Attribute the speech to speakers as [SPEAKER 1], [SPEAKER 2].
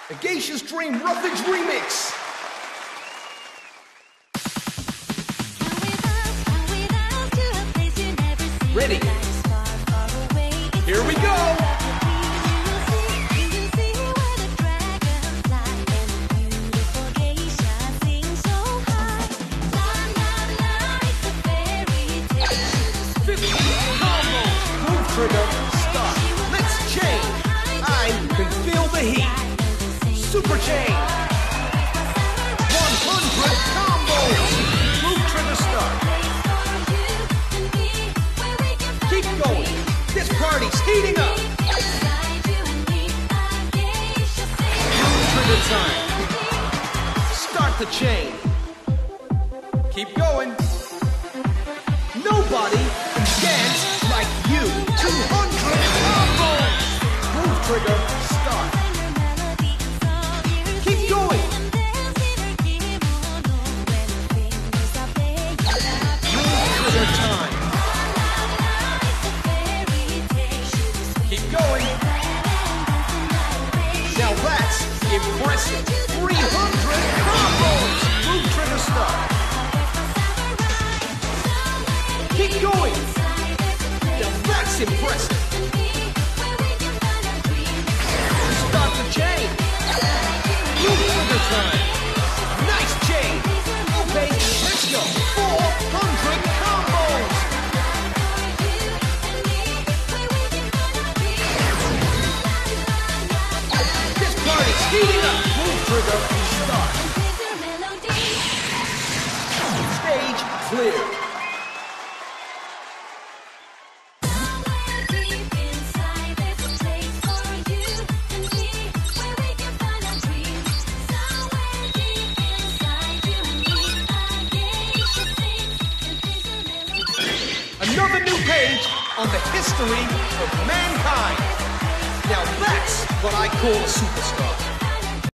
[SPEAKER 1] A Geisha's Dream Roughage Remix. Ready? Here we go. Trigger, stop. Let's chain. I can feel the heat. Super chain. 100 combos. Move trigger, start. Keep going. This party's heating up. Move trigger time. Start the chain. Keep going. Nobody can dance like you. 200 combos! Move trigger, start. Keep going. Move trigger time. Keep going. Now that's impressive. 300 combos! Move trigger, start. Keep going. Now that's impressive. Start the chain. Move trigger time. Nice chain. Okay, let's go. 400 combos. This party's heating up. Move trigger, start. Stage clear. Another new page on the history of mankind. Now that's what I call a superstar.